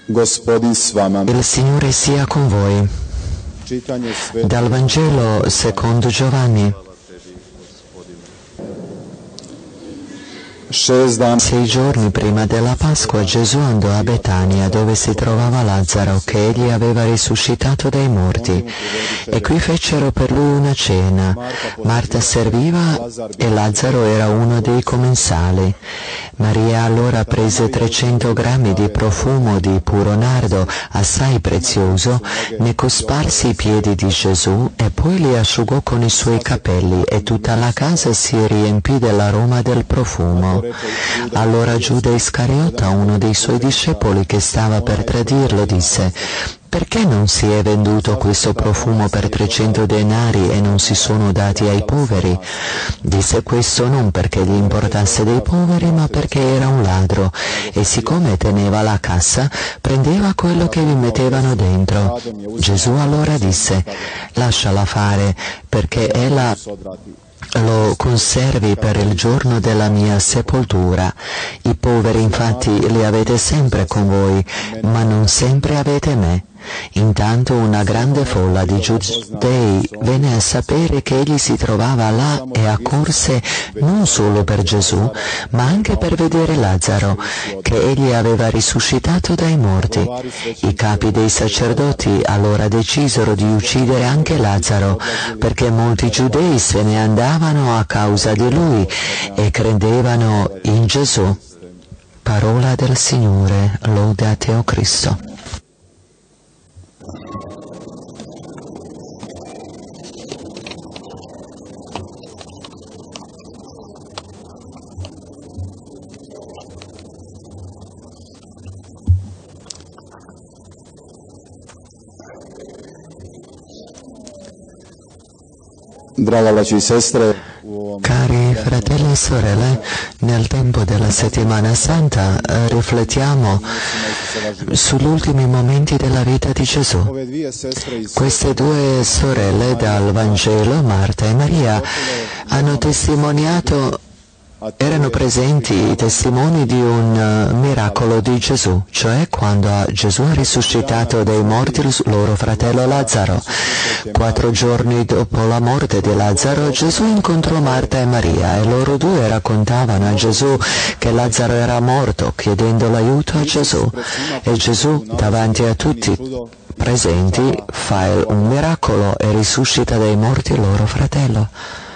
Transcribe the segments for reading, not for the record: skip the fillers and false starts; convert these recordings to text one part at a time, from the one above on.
Gospodin s vama. Il Signore sia con voi. Dal Vangelo secondo Giovanni. 6 giorni prima della Pasqua Gesù andò a Betania, dove si trovava Lazzaro, che egli aveva risuscitato dai morti, e qui fecero per lui una cena. Marta serviva e Lazzaro era uno dei commensali. Maria allora prese 300 grammi di profumo di puro nardo, assai prezioso, ne cosparse i piedi di Gesù e poi li asciugò con i suoi capelli, e tutta la casa si riempì dell'aroma del profumo. Allora Giuda Iscariota, uno dei suoi discepoli che stava per tradirlo, disse: «Perché non si è venduto questo profumo per 300 denari e non si sono dati ai poveri?» Disse questo non perché gli importasse dei poveri, ma perché era un ladro, e siccome teneva la cassa, prendeva quello che vi mettevano dentro. Gesù allora disse: «Lasciala fare, perché ella lo conservi per il giorno della mia sepoltura. I poveri infatti li avete sempre con voi, ma non sempre avete me». Intanto una grande folla di giudei venne a sapere che egli si trovava là e accorse non solo per Gesù, ma anche per vedere Lazzaro, che egli aveva risuscitato dai morti. I capi dei sacerdoti allora decisero di uccidere anche Lazzaro, perché molti giudei se ne andavano a causa di lui e credevano in Gesù. Parola del Signore, lode a te, o Cristo. Cari fratelli e sorelle, nel tempo della settimana santa riflettiamo sugli ultimi momenti della vita di Gesù. Queste due sorelle dal Vangelo, Marta e Maria, hanno testimoniato, erano presenti i testimoni di un miracolo di Gesù, cioè quando Gesù ha risuscitato dai morti il loro fratello Lazzaro. 4 giorni dopo la morte di Lazzaro, Gesù incontrò Marta e Maria e loro due raccontavano a Gesù che Lazzaro era morto, chiedendo l'aiuto a Gesù. E Gesù, davanti a tutti presenti, fa un miracolo e risuscita dai morti il loro fratello.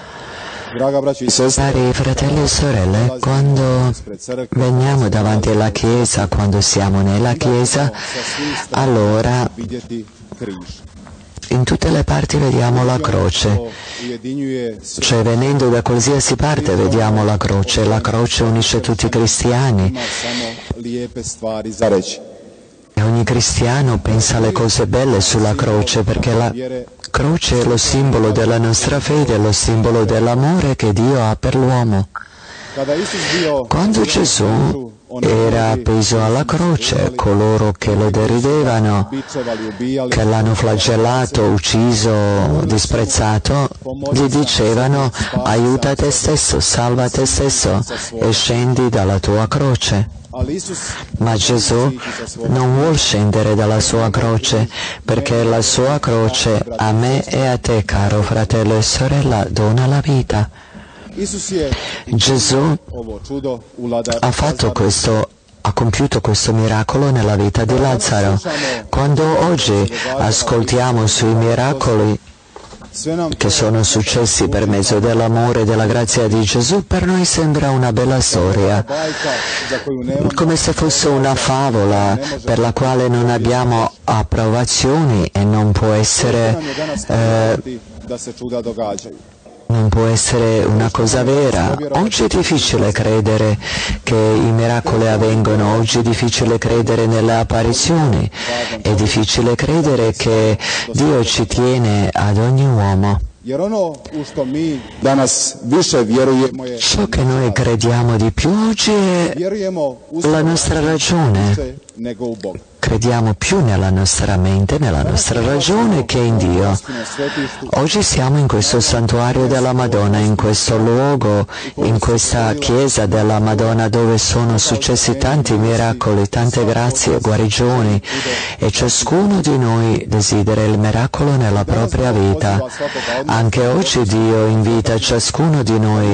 Cari fratelli e sorelle, quando veniamo davanti alla Chiesa, quando siamo nella Chiesa, allora in tutte le parti vediamo la croce, cioè venendo da qualsiasi parte vediamo la croce unisce tutti i cristiani. E ogni cristiano pensa alle cose belle sulla croce, perché la croce è lo simbolo della nostra fede, è lo simbolo dell'amore che Dio ha per l'uomo. Quando Gesù era appeso alla croce, coloro che lo deridevano, che l'hanno flagellato, ucciso, disprezzato, gli dicevano: aiuta te stesso, salva te stesso e scendi dalla tua croce. Ma Gesù non vuol scendere dalla sua croce, perché la sua croce a me e a te, caro fratello e sorella, dona la vita. Gesù ha compiuto questo miracolo nella vita di Lazzaro. Quando oggi ascoltiamo sui miracoli che sono successi per mezzo dell'amore e della grazia di Gesù, per noi sembra una bella storia, come se fosse una favola per la quale non abbiamo approvazioni e non può essere una cosa vera. Oggi è difficile credere che i miracoli avvengono, oggi è difficile credere nelle apparizioni, è difficile credere che Dio ci tiene ad ogni uomo. Ciò che noi crediamo di più oggi è la nostra ragione. Crediamo più nella nostra mente, nella nostra ragione che in Dio. Oggi siamo in questo santuario della Madonna, in questo luogo, in questa chiesa della Madonna dove sono successi tanti miracoli, tante grazie, guarigioni, e ciascuno di noi desidera il miracolo nella propria vita. Anche oggi Dio invita ciascuno di noi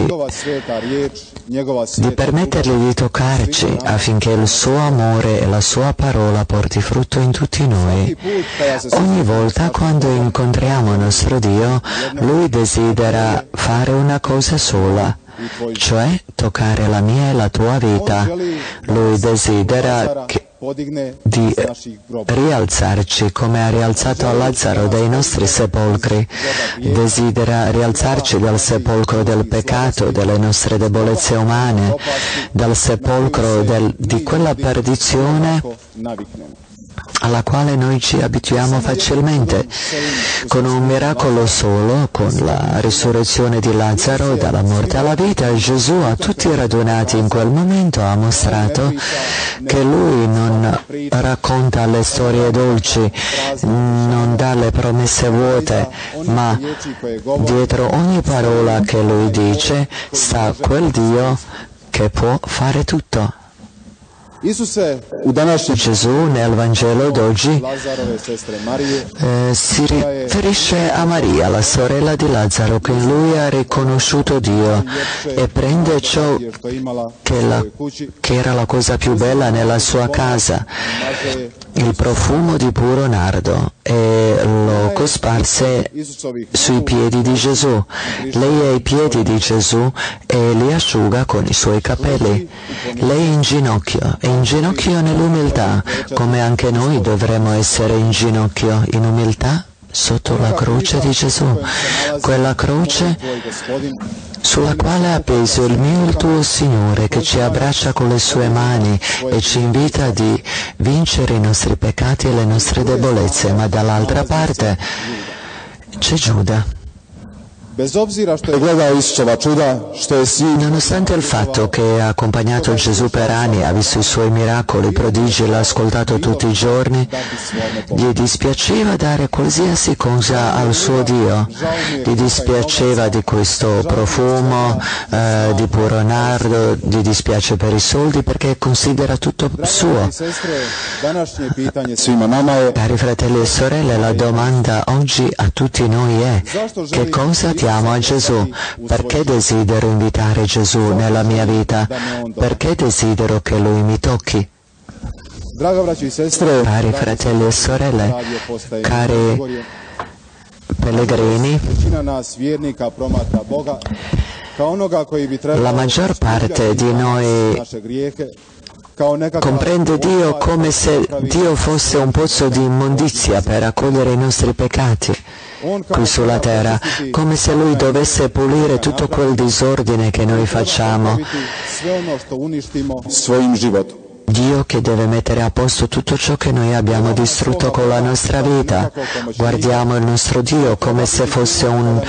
di permettergli di toccarci affinché il suo amore e la sua parola porti frutto in tutti noi. Ogni volta quando incontriamo il nostro Dio, Lui desidera fare una cosa sola, cioè toccare la mia e la tua vita. Lui desidera di rialzarci come ha rialzato Lazzaro dai nostri sepolcri. Desidera rialzarci dal sepolcro del peccato, delle nostre debolezze umane, dal sepolcro di quella perdizione alla quale noi ci abituiamo facilmente. Con un miracolo solo, con la risurrezione di Lazzaro dalla morte alla vita, Gesù a tutti i radunati in quel momento ha mostrato che Lui non racconta le storie dolci, non dà le promesse vuote, ma dietro ogni parola che Lui dice sta quel Dio che può fare tutto. Gesù nel Vangelo d'oggi si riferisce a Maria, la sorella di Lazzaro, che in lui ha riconosciuto Dio e prende ciò che era la cosa più bella nella sua casa, il profumo di puro nardo, e lo cosparse sui piedi di Gesù. Lei è ai piedi di Gesù e li asciuga con i suoi capelli. Lei è in ginocchio nell'umiltà, come anche noi dovremmo essere in ginocchio, in umiltà, sotto la croce di Gesù, quella croce sulla quale ha appeso il mio e il tuo Signore, che ci abbraccia con le sue mani e ci invita di vincere i nostri peccati e le nostre debolezze, ma dall'altra parte c'è Giuda. Nonostante il fatto che ha accompagnato Gesù per anni, ha visto i suoi miracoli, i prodigi, l'ha ascoltato tutti i giorni, gli dispiaceva dare qualsiasi cosa al suo Dio. Gli dispiaceva di questo profumo di puro nardo, gli dispiace per i soldi perché considera tutto suo. Cari fratelli e sorelle, la domanda oggi a tutti noi è: che cosa diamo a Gesù? Perché desidero invitare Gesù nella mia vita? Perché desidero che Lui mi tocchi? Cari fratelli e sorelle, cari pellegrini, la maggior parte di noi comprende Dio come se Dio fosse un pozzo di immondizia per accogliere i nostri peccati qui sulla terra, come se Lui dovesse pulire tutto quel disordine che noi facciamo. Dio che deve mettere a posto tutto ciò che noi abbiamo distrutto con la nostra vita. Guardiamo il nostro Dio come se fosse uno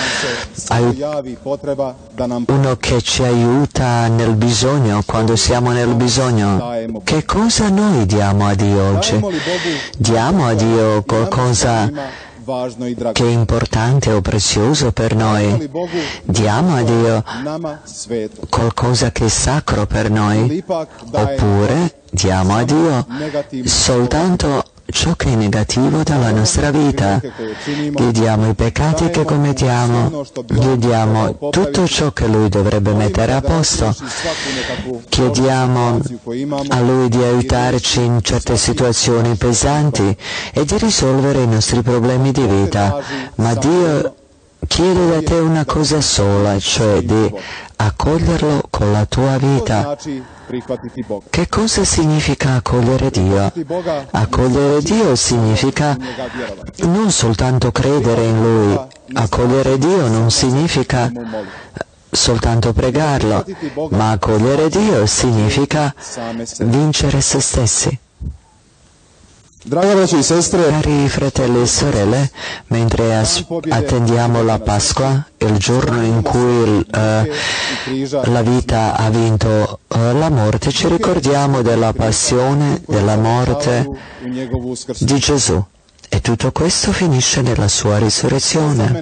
che ci aiuta nel bisogno, quando siamo nel bisogno. Che cosa noi diamo a Dio oggi? Diamo a Dio qualcosa che è importante o prezioso per noi. Diamo a Dio qualcosa che è sacro per noi, oppure diamo a Dio soltanto ciò che è negativo dalla nostra vita. Gli diamo i peccati che commettiamo, gli diamo tutto ciò che Lui dovrebbe mettere a posto, chiediamo a Lui di aiutarci in certe situazioni pesanti e di risolvere i nostri problemi di vita, ma Dio chiede da te una cosa sola, cioè di accoglierlo con la tua vita. Che cosa significa accogliere Dio? Accogliere Dio significa non soltanto credere in Lui. Accogliere Dio non significa soltanto pregarlo, ma accogliere Dio significa vincere se stessi. Cari fratelli e sorelle, mentre attendiamo la Pasqua, il giorno in cui la vita ha vinto la morte, ci ricordiamo della passione, della morte di Gesù. E tutto questo finisce nella sua risurrezione.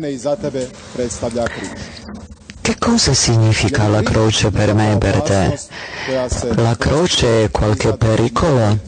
Che cosa significa la croce per me e per te? La croce è qualche pericolo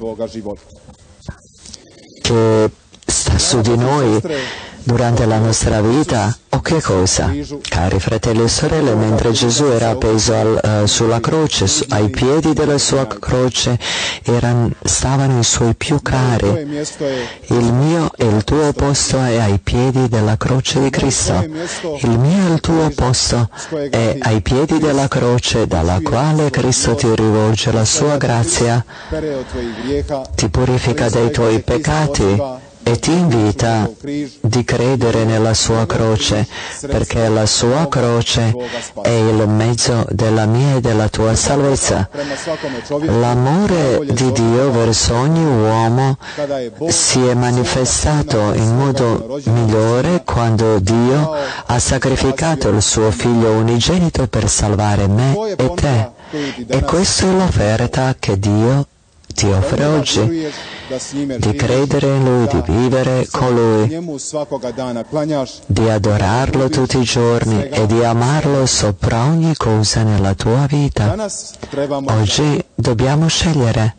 che sta su di noi durante la nostra vita, o che cosa? Cari fratelli e sorelle, mentre Gesù era appeso sulla croce, ai piedi della sua croce stavano i suoi più cari. Il mio e il tuo posto è ai piedi della croce di Cristo. Il mio e il tuo posto è ai piedi della croce dalla quale Cristo ti rivolge la sua grazia, ti purifica dai tuoi peccati e ti invita di credere nella sua croce, perché la sua croce è il mezzo della mia e della tua salvezza. L'amore di Dio verso ogni uomo si è manifestato in modo migliore quando Dio ha sacrificato il suo Figlio unigenito per salvare me e te. E questa è l'offerta che Dio ti offre oggi, di credere in Lui, di vivere con Lui, di adorarlo tutti i giorni e di amarlo sopra ogni cosa nella tua vita. Oggi dobbiamo scegliere.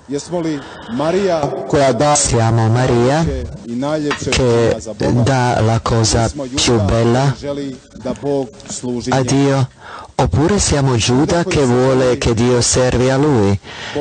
Siamo Maria che dà la cosa più bella a Dio, oppure siamo Giuda che vuole che Dio servi a Lui.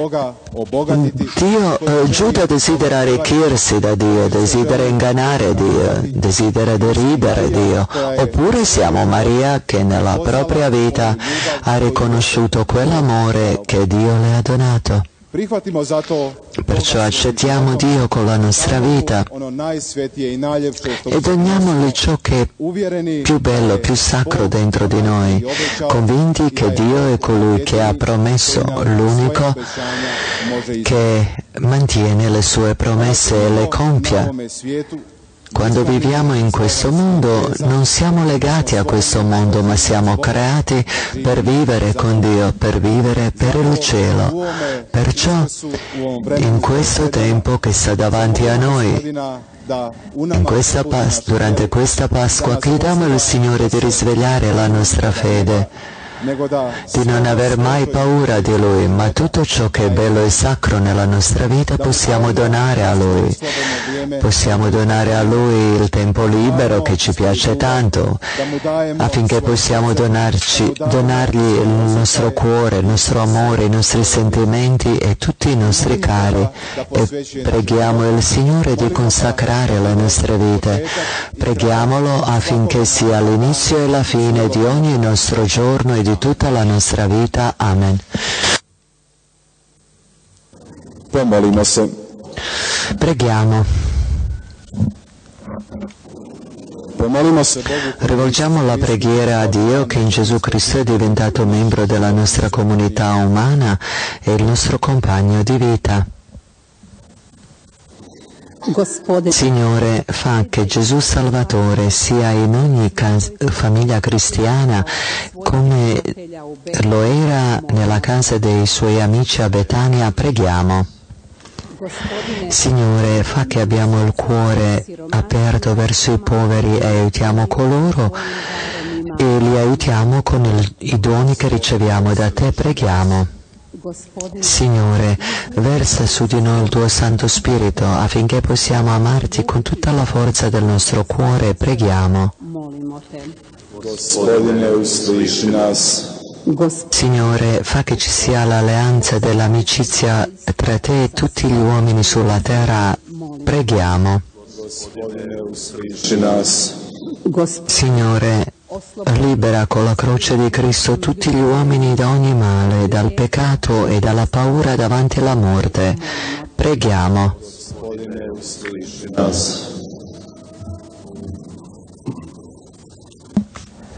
Giuda desidera arricchirsi da Dio, desidera ingannare Dio, desidera deridere Dio, oppure siamo Maria che nella propria vita ha riconosciuto quell'amore che Dio le ha donato. Perciò accettiamo Dio con la nostra vita e doniamogli ciò che è più bello, più sacro dentro di noi, convinti che Dio è colui che ha promesso, l'unico che mantiene le sue promesse e le compie. Quando viviamo in questo mondo non siamo legati a questo mondo, ma siamo creati per vivere con Dio, per vivere per il cielo. Perciò in questo tempo che sta davanti a noi, durante questa Pasqua, chiediamo al Signore di risvegliare la nostra fede, di non aver mai paura di Lui, ma tutto ciò che è bello e sacro nella nostra vita possiamo donare a Lui. Possiamo donare a Lui il tempo libero che ci piace tanto, affinché possiamo donargli il nostro cuore, il nostro amore, i nostri sentimenti e tutti i nostri cari. E preghiamo il Signore di consacrare le nostre vite. Preghiamolo affinché sia l'inizio e la fine di ogni nostro giorno e di tutta la nostra vita. Amen. Preghiamo. Rivolgiamo la preghiera a Dio che in Gesù Cristo è diventato membro della nostra comunità umana e il nostro compagno di vita. Signore, fa che Gesù Salvatore sia in ogni famiglia cristiana come lo era nella casa dei suoi amici a Betania. Preghiamo. Signore, fa che abbiamo il cuore aperto verso i poveri e aiutiamo coloro e li aiutiamo con i doni che riceviamo da Te. Preghiamo. Signore, versa su di noi il Tuo Santo Spirito affinché possiamo amarti con tutta la forza del nostro cuore. Preghiamo. Signore, fa che ci sia l'alleanza dell'amicizia tra Te e tutti gli uomini sulla terra. Preghiamo. Signore, libera con la croce di Cristo tutti gli uomini da ogni male, dal peccato e dalla paura davanti alla morte. Preghiamo.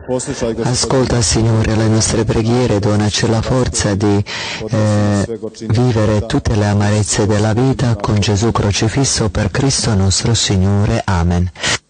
Ascolta, Signore, le nostre preghiere, donaci la forza di vivere tutte le amarezze della vita con Gesù crocifisso per Cristo nostro Signore. Amen.